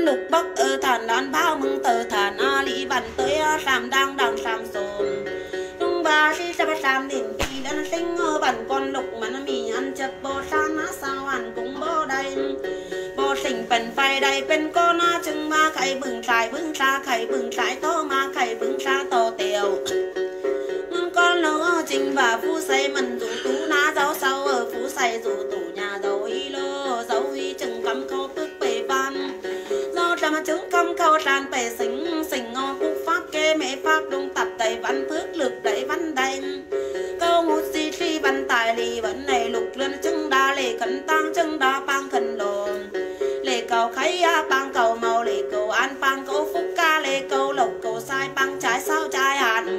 lục bắc ở thản đàn bao mừng tờ thản a lý văn tới sàm đang sàm sồn tung ba si sa sàm đỉnh kỳ đan sinh bản con lục mà nó mì ăn chập bò san á sao ăn cũng bò đây bò sinhเป็นไฟใดเป็นก็น่าจึงมาไข่บึงสายบึงซาไข่บึงสายโตมาไข่บึงซาโตเตียวcon lỡ trình và phu say mình dù tú ná giáo sau ở phú say dù tủ nhà dấu y lơ dấu y chừng cắm câu tức bề văn do trà mà chứng cắm câu tràn bề xính xỉnh ngò cúc pháp kê mẹ pháp đông tập đầy văn phước lực đẩy văn đành câu ngút di tri văn tài lì vẫn này lục lên chứng đa lệ khẩn tăng chứng đa bang khẩn lồn lệ cầu khay bang cầu màu lệ cầu an bang cầu phúc ca lệ cầu lộc cầu sai bang trái sao trái hàn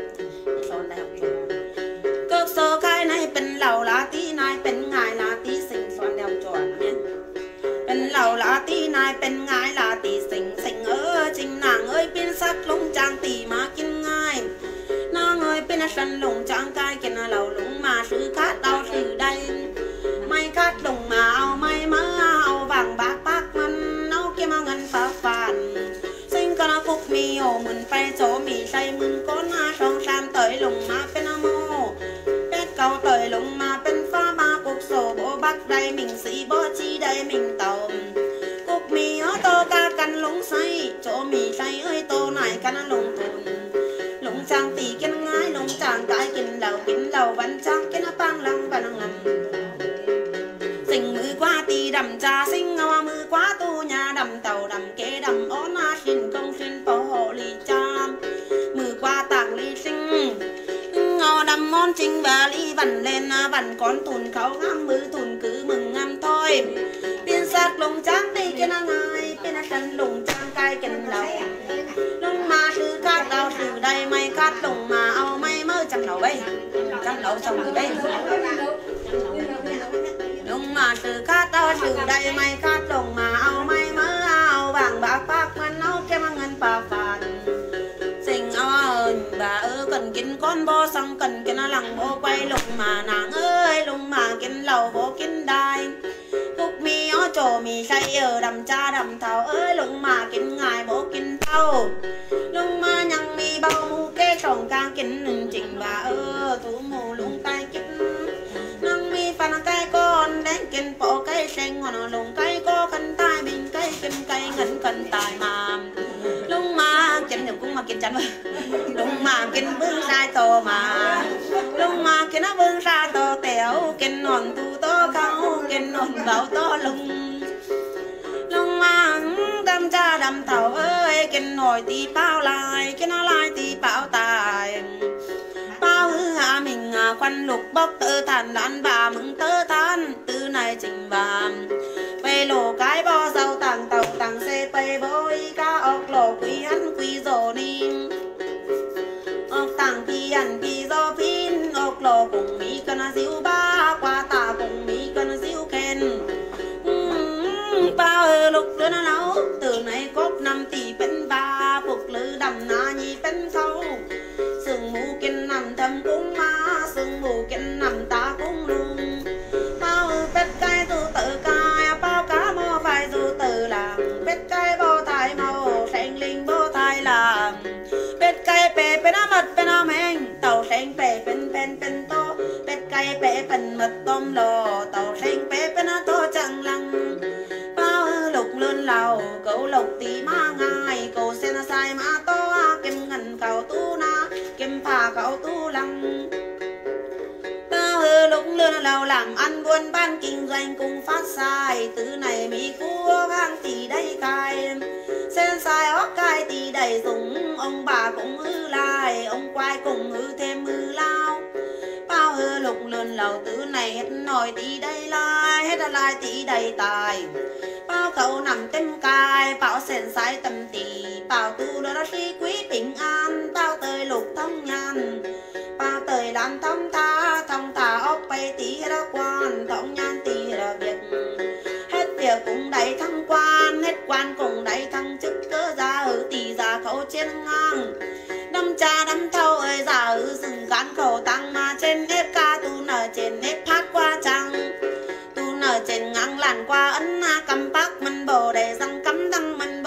cước sơ cái nàyเป็นเหล่าลาตีนายเป็นงายลาตีสิงส่วนเดียวจวนเนี่ยเป็นเหล่าลาตีนายเป็นงายลาตีสิงสิงจริงนางเอ้ยเป็นสักลงจางตีมากินง่ายนางเอ้ยเป็นสันลงจางกายกินเหล่าลงมาซื้อคาดเอาซื้อได้ไม่คาดลงมาเอาไม่มาเอาบางบากปักมันเอาเกี่ยมาเงินฝากฝันสิงก็น่าฟุกมีโอมึนไปโจมีใส่มึนก้นหน้าช่องชามเตยลงมาเป็นโมเก่าเตยลงมาเป็นฟ้ามากุกโซโบบักได้มิงสีโบชีได้มิงเต่ากุกมีโตกากันลงไซโจมีไซเอ้ยโตไหนกันลงทุนลงจางตีกินง่ายลงจางกายกินเหล่าวันจักกินปังลังปังงันสิ่งมือกว่าตีดำจ่าสิ่งเอามือกว่าตูญาดำเต่าดำเกดำอ้อนาชินกงชินโปโหลีจามมือกว่าต่างลีสิ่งđầm món chinh và ly vằn lên vằn con tùn khẩu ngắm mứ tùn cứ mừng ngắm thôi biên sát lùng trắng đi kia na ngài biên sân lùng trắng cay kền đầu lùng mà sư cát đào sư đây mày cát lùng mà ao mày mơ chăm đầu đây chăm đầu xong từ đây lùng mà sư cát đào sư đây mày cát lùng mà ao mày mơ ao vàng bạc bạc mà nấu kem ngân bà phàn sinh ơn bà cần kín con bò xong cần kín lằng bò quay lùng mà nàng ơi lùng mà kín lầu bò kín đai cúc mi ó trổ mi say ở đầm cha đầm thảo ơi lùng mà kín ngài bò kín thau lùng mà nhằng mi bao mu kê tròn càng kín trình bà thủ mù lùng tay kín nang mi phan cây con đánh kín bỏ cây sen ngon lùng cây có khăn tai bình cây kim cây ngân cần tài mà lùng mà kín được cũng mà kín chắn lùng mà kín bưng sai to mà lùng mà kín nó bưng ra to téo kín nón tu to cao kín nón vào to lùng lùng mà đâm cha đâm thầu ơi kín nổi tí bao lại kín nó lại tí bao tài bao hư hạ mình khoăn lục bốc tơ than đàn bà mừng tơ than từ này trình vàng về lô cái bo dầu tàng tàu tàng xe tây bôi cá ốc lô quý ăn quý rồ đi ốc tàng pi ăn pi do pin ốc lô cùng mỹ cân diêu ba qua tà cùng mỹ cân diêu khen bao lục đưa nó nấu từ này cốt 5 tỷ bên ba phục lư đầm na nhi bên khâu sừng mù kinh nằm thầm cũng ma sừng mù kinh nằm ta cũng luôn bao bết cây tu tự cài bao cá mò phải tu tự làm bết cây bò thái màu sen linh bò thái làm bết cây bể bên mật bên men tàu sen bể bên to bết cây bể bên mật tôm lò tàu sen bể bên to chẳng lăng bao lục lên lầu cậu lục tí ma ngài cậu sen sai ma to kim ngân cầu tu na kim phà cậu tu lăng lục lên lầu làm ăn buôn bán kinh doanh cùng phát sai từ này mỹ cua hàng tỷ đây cài sen sai óc cài tỷ đầy dùng ông bà cũng hư lại ông quay cùng hư thêm hư lao bao hư lục lên lầu từ này hết nổi tỷ đây lại hết lại tỷ đầy tài bao cậu nằm tem cài bảo sen sai tầm tỷ bảo tu đó sĩ quý bình an bao tơi lục thông nhan bao tơi làm thông ta ốc bay tí ra quan thông nhan tí ra việc hết việc cũng đầy thăng quan hết quan cũng đầy thăng chức cơ ra ở tỷ ra khẩu trên ngang đâm cha đâm thâu ơi ra ở rừng gắn khẩu tăng mà trên nếp ca tu nở trên nếp phát qua trăng tu nở trên ngang làn qua ấn cầm bác mình bồ để răng cắm răng mình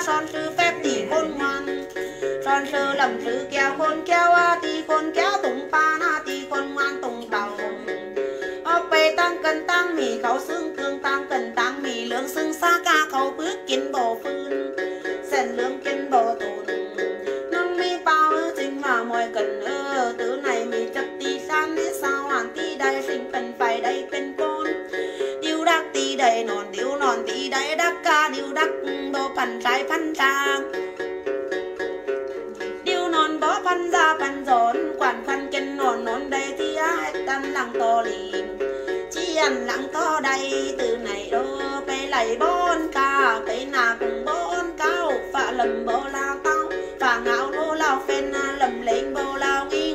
son sư phép thì khôn ngoan son sư lầm sư kéo khôn kéo thì khôn kéo tùng pa na thì khôn ngoan tùng tàu ốc bê tăng cần tăng mì khẩu xương cương tăng cần tăng mì lương xương xa ca khẩu bước kiến bộ phương sen lương kiến bộ tồn nông mi bao chính mà mọi cần từ này mì chấp tí san để sao hoàn tí đây sinh cần phải đây bên con điêu đắc tí đây non tí đây đắc ca điêu đắc bó phần trái phân ra điêu non bó phân ra phân giòn quản phân chân non đây thì hết đâm lăng to lì chi ăn lăng to đây từ này đô pe lại bon ca pe na cùng bon cao phạ lầm bô lao tao phạ ngạo nô lao phen lầm lên bô lao nghiêng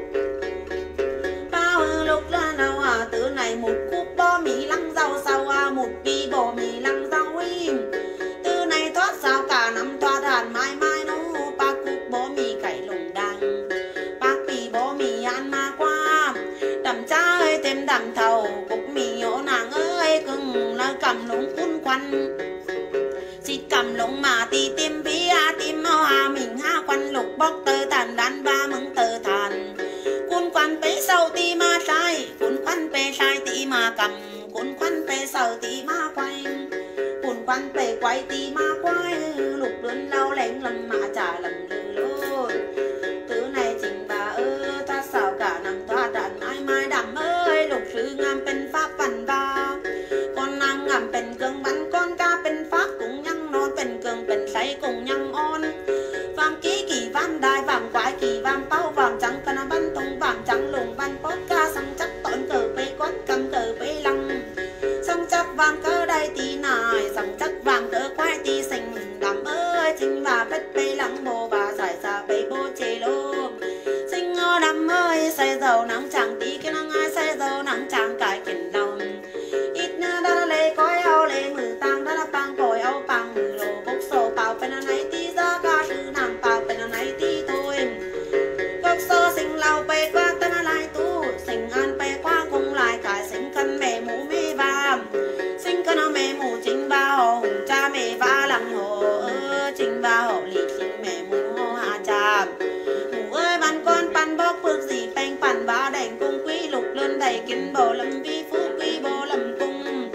bao lúc là nào từ này một cúc bò mì lăng rau sau một đi bò mì lăng rau im từ này thoát sao cả năm thoát hàn mai mai nô ba cúc bò mì cải lồng đằng bác bì bò mì ăn ma qua đầm cha ơi thêm đầm thầu cúc mì nhổ nàng ơi cưng là cầm lũng cun quanh xịt cầm lũng mà ti tim bí tim mau mình quanh lục bóc tơ tàn đan ba mừng tơ tàn cun quanh bấy sâu ti ma sai cun quanh bê sai ti ma cầm cun quanh bê sâu ti ma quay cun quanh bê quay ti ma quay lục đơn lau lén lầm mà trả lầm lư luôn thứ này trình bà ta sao cả năm thoa đàn mai mai đầm ơi lục sư ngam bên pháp văn ba con nam ngam bên cường bắn con ca bên pháp cũng nhăng non bên cường bên say cùng nhăng on vàng ký kỳ văn đai vàng quái kỳ vàng bao vàng trắng cana bắn tung vàng trắng lùng bắn bót ca sang chắc tọn cờ bê quán cầm cờ bê lăng sang chắc vàng cờ đây tí nài sang chắc vàng cờ quái tí xanh đầm ơi chính bà bết bê lăng bồ bà giải xa bê bô chê lô sinh đầm ơi say dầu nắng chẳng tí cái năng ai say dầu nắng chẳng cải kiển lòng ít na đa lê cõi ao lê mừ tăng đa pang cõi ao pang mừ lô bốc sổ bảo bên này tí ra ca sư nàng bảo bên này tí thôi bốc sổ sinh lau bê qua tân lại tu sinh an bê qua cùng lại cả sinh cân mẹ mũ mê ba sinh cân mẹ mũ chính ba hồ cha mẹ va lăng hồ chính ba hồ lì sinh mẹ mũ hồ hà cha mũ ơi bạn con pan bóc bước gì bánh pan ba đành cung quý lục lên đầy kinh bầu lâm vi phú quý bầu lâm cung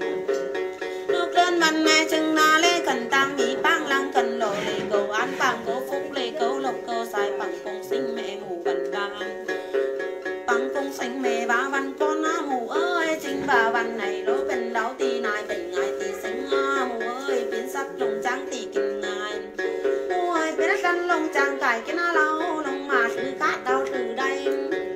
nước lên bàn này chừng na lê cần tăng mỹ bang lăng cần lộ lê cầu an bang cố phúc lê cầu lộc cầu sai bằng cung sinh mẹ mù văn ba bằng cung sinh mẹ ba văn con mù ơi chính bà văn này lỗ bên lão tì này bên ngài tì sinh mù ơi biến sắc lồng trắng tì kinh ngài mù ơi biến rắn lồng trắng cải cái na lâu lồng mà sư cát đau từ đây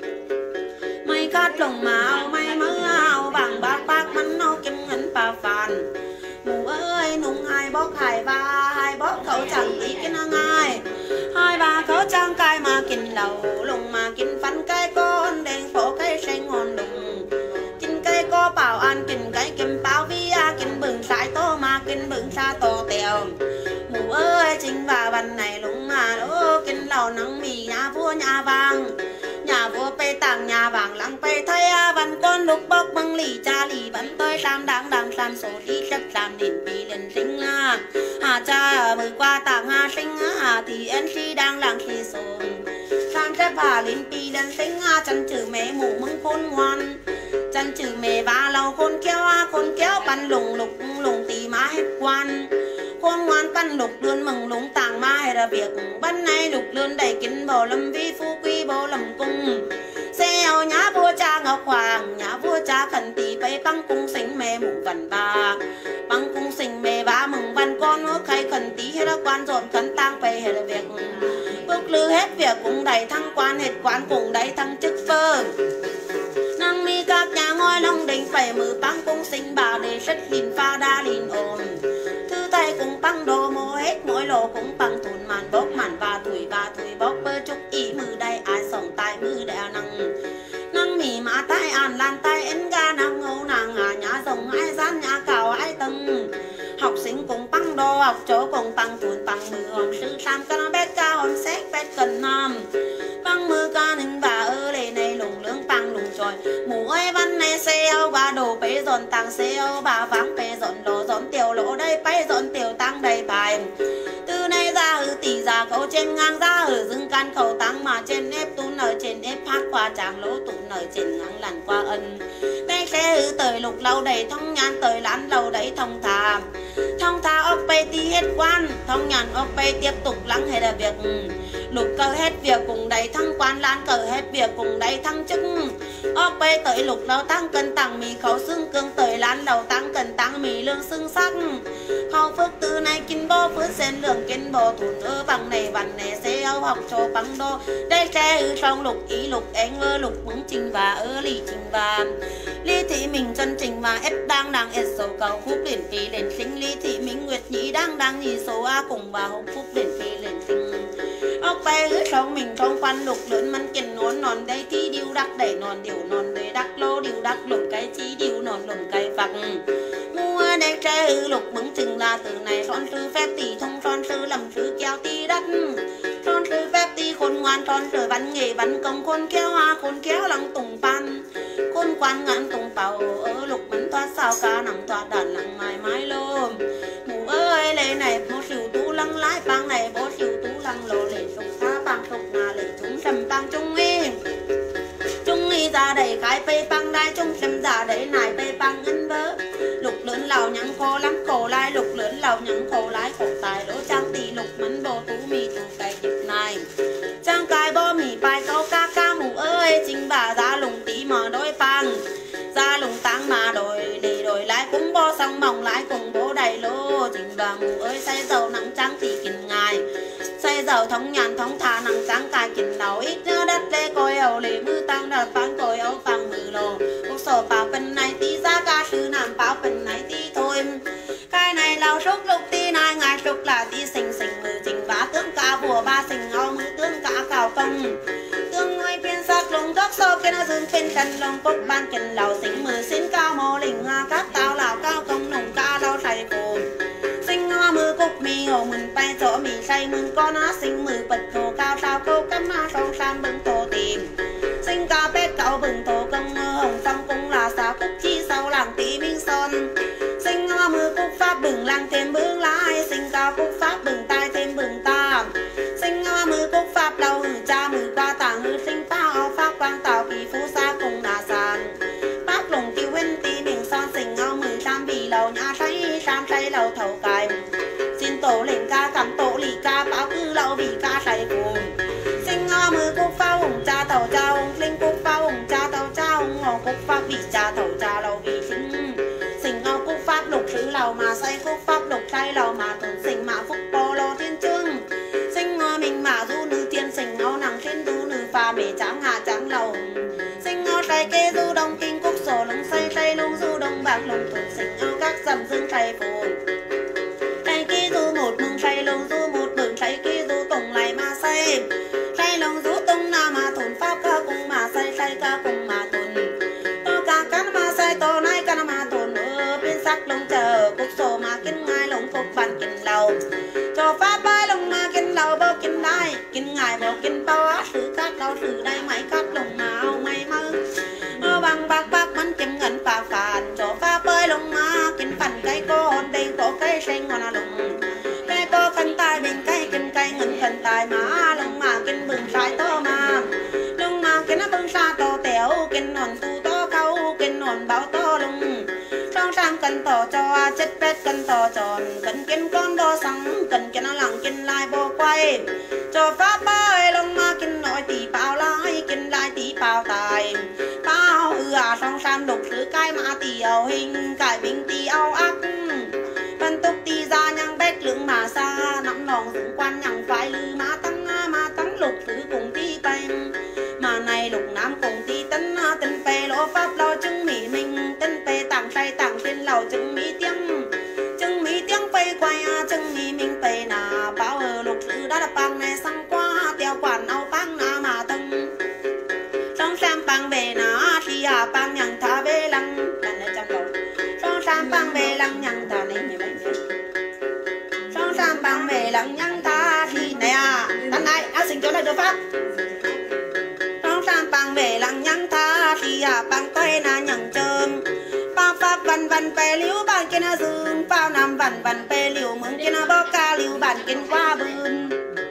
mây cát lồng màu mây mơ áo vàng bạc bạc mắn nó kim ngân bà phàn mù ơi nung hai bóc hai ba hai bóc khẩu chẳng tí cái na ngài hai ba khẩu trang cài mà kinh lầu lồng mà kinh phấn cái con đèn phố cái xanh ngon đùng kinh cái có bảo an kinh cái kim bao vi kinh bừng sải to mà kinh bừng xa to tèo mù ơi chính bà văn này lùng mà đố kinh lầu nắng mì nhà vua pe tàng nhà vàng lăng pe thay văn con lục bóc băng lì cha lì bắn tôi sam đáng san số đi sắp sam điện bị lên sinh cha mới qua tàng sinh thì em si đang làng si sồn san sắp lên bị lên sinh chân chữ mẹ mù mưng khôn ngoan chân chữ mẹ ba lâu khôn kéo bắn lùng tì má hết quan khôn ngoan bắn lục lươn mừng lúng tàng ma hay là việc bắn này lục lươn đầy kín bầu lâm vi phú quý bầu lâm cung xeo nhá vua cha ngọc hoàng nhá vua cha khẩn tì bay băng cung sinh mẹ mụ văn ba băng cung sinh mẹ ba mừng văn con nước khai khẩn tí hay là quan dọn khẩn tang bay hay là việc bước lư hết việc cũng đầy thăng quan hết quan cũng đầy thăng chức phơ năng mi các nhà ngôi long đình phải mừ băng cung sinh bà để rất lìn pha đa lìn ồn thư tay cũng băng đồ mô hết mỗi lỗ cũng bằng thùn màn bốc màn và tuổi bốc bơ chúc ý mừ đây ai sống tay mừ đeo năng mì má tay an lan tay en ga năng ngô nàng nhá rồng ai gian nhá cào ai tầng học sinh cũng băng đồ học chỗ cũng bằng thùn bằng mừ hoàng sư sam ca bét ca hòn xét bét cần nam băng mừ ca ninh bà ơ lệ này lùng lương bằng lùng trời mù ơi văn này xeo và đồ bế dọn tăng xeo bà vắng bế dọn lỗ dọn tiểu lỗ đây bế dọn tiểu tăng đầy bài từ nay ra hư tỷ ra khẩu trên ngang ra ở dưng can khẩu tăng mà trên ép tún ở trên ép phát qua tràng lỗ tún ở trên ngang làn qua ân đây xe hư tới lục lâu đầy thông nhan tới lán lâu đấy thông thà ốc bê ti hết quan thông nhàn ốc bê tiếp tục lắng hết là việc lục cơ hết việc cùng đầy thăng quan lan cờ hết việc cùng đầy thăng chức ốc bê tới lục lâu tăng cân tăng mì khẩu xương cương tới lán đầu tăng cân tăng mì lương xương sắc khẩu phước từ này kinh bố phước sen lượng kinh bố thùn ơ bằng này xe âu học cho bằng đô đây xe ư trong lục ý lục anh ơ lục bứng trình và ơ lì trình và ly thị mình chân trình và ép đang ép số cầu khúc điển phí lên sinh ly thị mình nguyệt nhĩ đang nhì số a cùng và hồng phúc điển phí lên sinh ốc bay ư trong mình trong quan lục lớn mắn kiền nón đây thì điêu đắc đẩy nón điệu nón đây đắc lô điêu đắc lục cái chi điêu nón lùm cái phật mua đây trái ư lục bứng trình là từ này son sư phép tỷ thông son sư làm sư kéo ti đất son sư phép ti khôn ngoan son sư bắn nghề bắn công khôn kéo hoa khôn kéo lăng tùng pan khôn quan ngạn tùng bào ở lục bắn thoát sao cá nằm thoát đàn lăng mãi mãi lô mù ơi lệ này bố xỉu tú lăng lái bang này bố xỉu tú lăng lô lệ sục xa bang sục ngà lệ chúng sầm bang trung nghi ra đầy cái bê bang đai trung sầm ra đầy này bê bang ngân vỡ lục lớn lào nhắn khô lắm khổ lai lục lớn lào nhắn khổ lái khổ tài đỗ trang tỷ lục mấn bồ tú mì từ cái dịp này trang cái bó mì bài câu ca mù ơi chính bà ra lùng tí mà đôi bang ra lùng tăng mà đổi để đổi lái cũng bó xong mỏng lái cùng bố đầy lô chính bà mù ơi say dầu nắng trắng thì kinh ngài say dầu thống nhàn thống thà nắng trắng cài kinh đầu ít nhớ đất lê coi ẩu lê mưa tăng đợt phán coi ấu phang mừ lô cuộc sổ bảo phần này tí ra ca sư nam bảo phần này tí thôi cái này lao súc lục tí này ngài súc là tí xình mừ trình bá tướng cả bùa ba xình áo mứ tướng cả cào công tương ngôi phiên sắc lùng góc sâu kia nó dương phiên trần lông cốc ban kinh lầu xình mừ xin cao mô lình các tao lào cao công nùng ca lao say phù sinh hoa mưa cục mì hồ mình bay chỗ mì say mừng con á sinh mừ bật thổ cao sao câu cắm á sông sam bưng thổ tìm sinh ca bét cậu bừng thổ công mơ hồng xong cũng là xá cúc chi sau làng tí minh son sinh hoa mưa cúc pháp bừng làng thêm bướng lái sinh ca cúc pháp bừng tai thêm bừng ta sinh hoa mưa cúc pháp đầu hử cha mừ qua tàng hư sinh phá áo pháp quang tàu kỳ phú xa cùng đà sàn bác lùng tiêu huynh tí mình son sinh áo mừ tam bì lầu nhà say sam say lầu thầu cài xin tổ lệnh ca cảm tổ lì ca báo cư lầu vì ca say phù sinh hoa mưa cúc phá hùng cha tàu cha hùng linh cúc phá hùng cha tàu cha hùng ngõ cúc pháp bị cha tàu cha lầu vì sinh ngao cúc pháp lục sứ lầu mà say cúc pháp lục say lầu mà thuần sinh mà phúc bồ lô thiên trương sinh ngao mình mà du nữ thiên sinh ngao nàng thiên du nữ pha bể tráng hạ tráng lầu sinh ngao say kê du đông kinh cúc sổ lưng say lung du đông bạc lùng thuần sinh ngao các dầm dương say phù say kê du một mừng say lung du một mừng say kê du tùng lại mà say lung du tung na mà thuần pháp ca cùng mà say ca cùng mà thuần to ca cắn mà say to nay ca mà thuần ở bên sắc lông chờ cúc sổ mà kinh ngài lông cúc bàn kinh lầu cho pháp bay lông mà kinh lầu bao kinh đai kinh ngài bao kinh bao á sự cát đau sự đây máy cát lông nào may mơ bằng bạc bắn kinh ngân phà phàn cho pháp bơi lông mà kinh phần cây con đây có cây xanh ngon lông cây có phần tai bên cây kinh cây ngân phần tai mà lông mà kinh bừng sai to mà lông mà kinh nó bừng xa to téo kinh nón tu to cao kinh nón báo to lông trong sam cần to cho chất pet cần to tròn cần kinh con đo sắng cần kinh nó lặng kinh lai bo quay cho pháp bơi lông mà kinh nội tỷ bao lai kinh lai tỷ bao tài bao trong sam lục sứ cái mà tỷ ảo hình cải bình tỷ ảo ác phân túc tỷ ra nhang bét lượng mà xa nắm nòng dựng quan nhang phải lư mà tăng lục sứ cùng tỷ bay mà này lục nam cùng tỷ tân pe lỗ pháp lo chứng mỹ mình tân pe tảng say tảng trên lầu chứng mỹ tiếng pe quay chứng mỹ mình pe nà báo ở lục sứ đã đập bằng này sang qua theo quản áo băng na mà tân trong sam băng về nà thì băng nhang thả về lăng lần này trong đầu trong sam băng về lăng nhang thả này như vậy trong sam băng về lăng nhang thả thì này tân này sinh chỗ này được pháp trong sam bằng về lăng nhang tha thì bằng quay na nhằng trơn bao pháp văn văn pe liu bàn kia na dương bao nam văn văn pe liu mừng kia na bao ca liu bàn kia qua bươn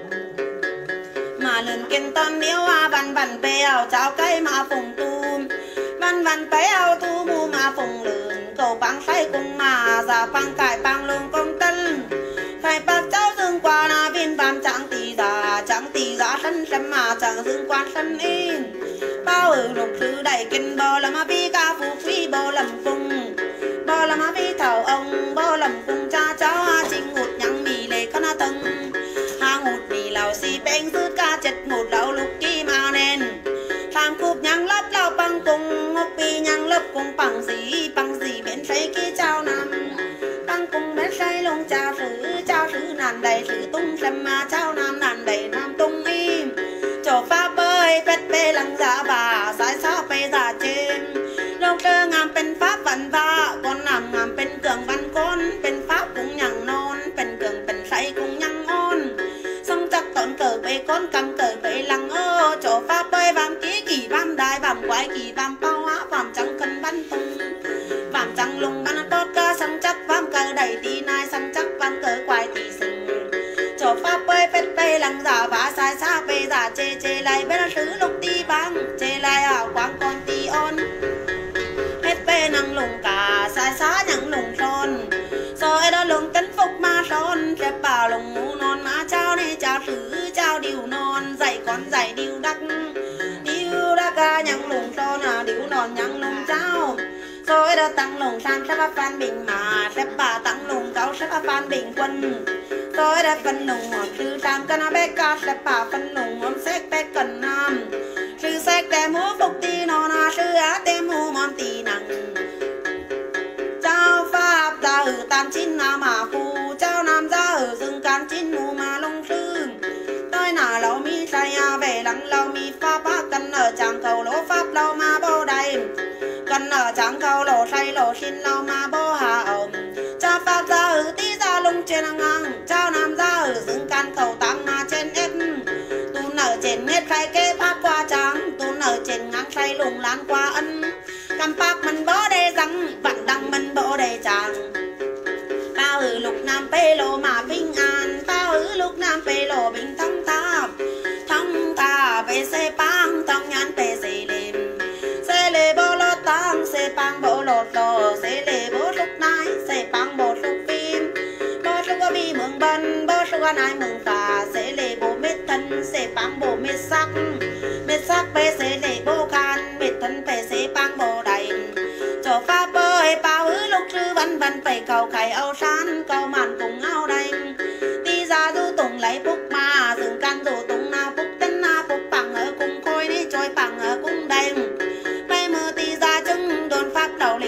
mà lần kia ton liu văn văn pe ao cháo cây mà phùng tu văn văn pe ao tu mu mà phùng lươn cầu bằng say cùng mà giả bằng cải bằng lương công tân phải bác cháu dương qua na viên bám chẳng tỷ giá sân sân mà chẳng dương quan sân in bao ở lục thứ đầy kinh bò là mà bi ca phú phi bò lầm cung bò là mà bi thảo ông bò lầm cung cha cháu chinh ngụt nhang mì lệ con tầng ngụt mì lào xì beng rút ca chật ngụt lẩu lục kỳ mà nền tham cúp nhang lấp lao bằng cung ngốc bi nhang lấp cung bằng gì bên say kia trao nằm bằng cung bên say lông trao sử nàn đầy sử tung xem mà trao nam nàn đầy nam tung im chỗ pha bơi pet bê lăng giả bà sái sao bê giả trên lông trơ ngàm bên pháp văn va con nằm ngàm bên cường văn con bên pháp cũng nhằng non bên cường bên say cũng nhằng on song chắc tọn cờ bê con cầm cờ bê lăng ô chỗ pha bơi vam ký kỳ vam đai vam quái kỳ vam bao hóa vam trắng cân văn tung vam trắng lùng văn bót ca song chắc vam cờ đầy tí nai song chắc vam cờ quái tí sừng chỗ pha bơi pet bê lăng giả vả sai xa bê giả chê lại bê là sứ lục ti băng chê lại quang con ti on pet bê năng lùng cả sai xa nhằng lùng son rồi đó lùng tấn phục ma son chép bà lùng mũ non má trao này trao sứ trao điều non dạy con dạy điều đắc nhằng lùng son điều non nhằng lùng trao rồi đó tăng lùng san sẽ bắt phan bình mà sẽ bà tăng lùng cao sẽ bắt phan bình quân rồi đã phân nùng ngọn sư tam cân bé ca sẽ bà phân nùng ngọn xét bé cần nam sư xét tem hú phục ti nọ na sư á tem hú mòn tì nặng trao pháp ra ở tam chín nam mà phu trao nam ra ở rừng can chín mù mà lông sư tôi nà lâu mi say về lăng lâu mi pháp á cần ở tràng cầu lỗ pháp lâu mà bao đầy cần ở tràng cầu lỗ say lỗ xin lâu mà bao hà ổng cha pháp ra ở tí ra lung trên ngang trao nam ra ở rừng can cầu tăng mà trên ép tu nở trên hết say kê pháp qua trắng tu nở trên ngang say lùng lan qua ân cầm pháp mình bó đê răng bạn đăng mình bó đê chàng bao ở lục nam pê lô mà bình an bao ở lục nam pê lô bình thông ta về xe băng tông nhắn về xe lê bó lô tăng xe băng bó lột lô xe lê bó lúc nái xe băng bó lúc phim bó lúc có vi mừng bần bó lúc có nái mừng phà xe lê bó mết thân xe băng bó mết sắc bê xe lê bó can mết thân bê xe băng bó đầy chỗ pha bơi bao hứ lúc sư văn văn phải cầu khải âu san cầu màn cùng áo đành đi ra du tùng lấy phúc mà dừng can du tùng nào phúc tân na phúc bằng ở cùng khôi đi trôi bằng ở cùng đành bay mưa đi ra chân đồn pháp đầu